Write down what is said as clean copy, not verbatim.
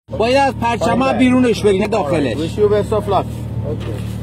باید از پرچم بیرونش برین داخلش. Wish you best of luck.